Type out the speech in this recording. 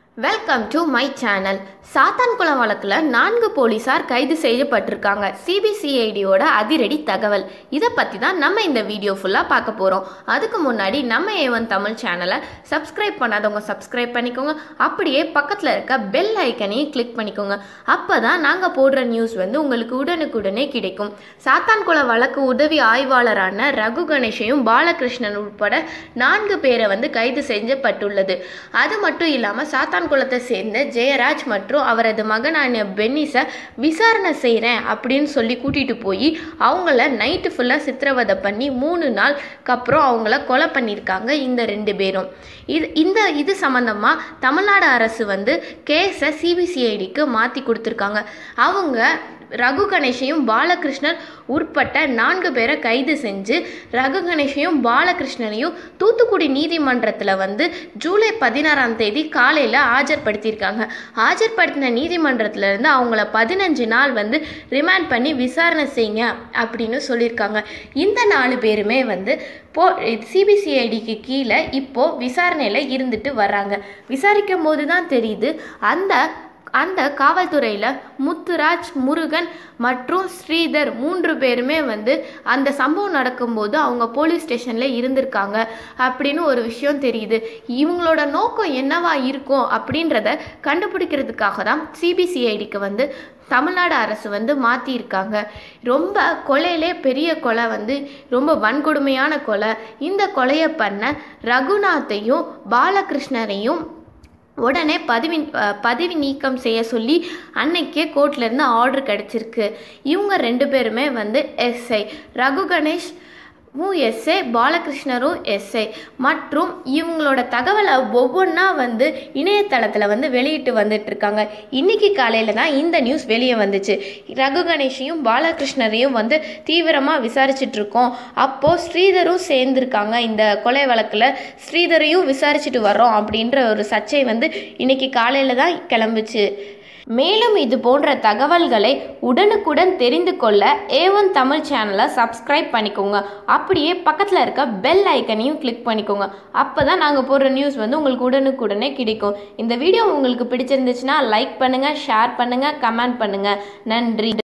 Welcome to my channel. Sathankulam வழக்கில் 4 போலீசார் கைது செய்யப்பட்டிருக்காங்க. சிபிசிஐடியோட அதிரடி தகவல். இதை பற்றி தான் நம்ம இந்த வீடியோ ஃபுல்லாக பார்க்க போகிறோம். அதுக்கு முன்னாடி நம்ம A1 தமிழ் சேனலை சப்ஸ்கிரைப் பண்ணாதவங்க சப்ஸ்கிரைப் பண்ணிக்கோங்க. அப்படியே பக்கத்தில் இருக்க பெல் ஐக்கனையும் கிளிக் பண்ணிக்கோங்க. அப்போ தான் நாங்கள் போடுற நியூஸ் உங்களுக்கு உடனுக்குடனே கிடைக்கும். சாத்தான்குளம் வழக்கு உதவி ஆய்வாளரான ரகு கணேஷையும் பாலகிருஷ்ணன் உட்பட 4 பேரை கைது செய்யப்பட்டுள்ளது. அது மட்டும் இல்லாமல் சாத்தான்குளத்தை சேர்ந்த ஜெயராஜ் மற்றும் அவரது மகனான பென்னிஸை விசாரணை செய்கிறேன் அப்படின்னு சொல்லி கூட்டிகிட்டு போய் அவங்கள நைட்டு ஃபுல்லாக சித்திரவதை பண்ணி 3 நாளுக்கு அப்புறம் அவங்கள கொலை பண்ணியிருக்காங்க இந்த 2 பேரும். இது சம்மந்தமாக தமிழ்நாடு அரசு கேஸை சிபிசிஐடிக்கு மாற்றி கொடுத்துருக்காங்க. அவங்க ரகு கணேஷையும் பாலகிருஷ்ணன் உட்பட்ட 4 பேரை கைது செஞ்சு ரகு கணேஷையும் பாலகிருஷ்ணனையும் தூத்துக்குடி நீதிமன்றத்தில் ஜூலை 16ஆம் தேதி காலையில் ஆஜர்படுத்தியிருக்காங்க. ஆஜர்படுத்தின நீதிமன்றத்திலேருந்து அவங்கள 15 நாள் ரிமாண்ட் பண்ணி விசாரணை செய்யுங்க அப்படின்னு சொல்லியிருக்காங்க. இந்த 4 பேருமே சிபிசிஐடிக்கு கீழே இப்போது விசாரணையில் இருந்துட்டு வர்றாங்க. விசாரிக்கும் போது தான் தெரியுது அந்த காவல்துறையில் முத்துராஜ், முருகன் மற்றும் ஸ்ரீதர் 3 பேருமே அந்த சம்பவம் நடக்கும்போது அவங்க போலீஸ் ஸ்டேஷனில் இருந்திருக்காங்க அப்படின்னு ஒரு விஷயம் தெரியுது. இவங்களோட நோக்கம் என்னவா இருக்கும் அப்படின்றத கண்டுபிடிக்கிறதுக்காக தான் சிபிசிஐடிக்கு தமிழ்நாடு அரசு மாற்றியிருக்காங்க. ரொம்ப கொலையிலே பெரிய கொலை ரொம்ப வன்கொடுமையான கொலை. இந்த கொலையை பண்ண ரகுநாத்தையும் பாலகிருஷ்ணரையும் உடனே பதவி நீக்கம் செய்ய சொல்லி அன்னைக்கே கோர்ட்லேருந்து ஆர்டர் கிடச்சிருக்கு. இவங்க 2 பேருமே எஸ்ஐ. ரகு கணேஷ் எஸ்ஐ, பாலகிருஷ்ணரும் எஸ்ஐ. மற்றும் இவங்களோட தகவலை ஒவ்வொன்றா இணையதளத்தில் வெளியிட்டு வந்துட்டுருக்காங்க. இன்றைக்கி காலையில் தான் இந்த நியூஸ் வெளியே வந்துச்சு. ரகு கணேஷையும் பாலகிருஷ்ணரையும் தீவிரமாக விசாரிச்சிட்ருக்கோம். அப்போது ஸ்ரீதரும் சேர்ந்துருக்காங்க. இந்த கொலை வழக்கில் ஸ்ரீதரையும் விசாரிச்சுட்டு வரோம் அப்படின்ற ஒரு சர்ச்சை இன்றைக்கி காலையில் தான் கிளம்புச்சு. மேலும் இது போன்ற தகவல்களை உடனுக்குடன் தெரிந்து கொள்ள A1 தமிழ் சேனலை சப்ஸ்கிரைப் பண்ணிக்கோங்க. அப்படியே பக்கத்தில் இருக்க பெல் ஐக்கனையும் கிளிக் பண்ணிக்கோங்க. அப்போ தான் நாங்கள் போடுற நியூஸ் உங்களுக்கு உடனுக்குடனே கிடைக்கும். இந்த வீடியோ உங்களுக்கு பிடிச்சிருந்துச்சுன்னா லைக் பண்ணுங்கள், ஷேர் பண்ணுங்கள், கமெண்ட் பண்ணுங்கள். நன்றி.